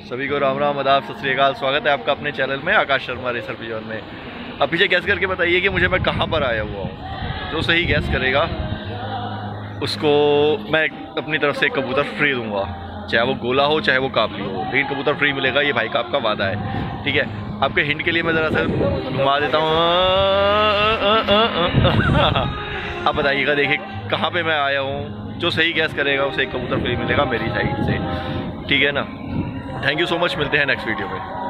सभी को राम राम, आदाब, सत श्री अकाल। स्वागत है आपका अपने चैनल में आकाश शर्मा रेसर पिजन में। अब पीछे गैस करके बताइए कि मैं कहाँ पर आया हुआ हूँ। जो सही गैस करेगा उसको मैं अपनी तरफ से एक कबूतर फ्री दूंगा, चाहे वो गोला हो चाहे वो काबली हो, लेकिन कबूतर फ्री मिलेगा। ये भाई का आपका वादा है, ठीक है। आपके हिंट के लिए मैं ज़रा सा घुमा देता हूँ। आप बताइएगा, देखिए कहाँ पे मैं आया हूँ। जो सही गैस करेगा उसे एक कबूतर फ्री मिलेगा मेरी साइड से, ठीक है ना। थैंक यू सो मच, मिलते हैं नेक्स्ट वीडियो में।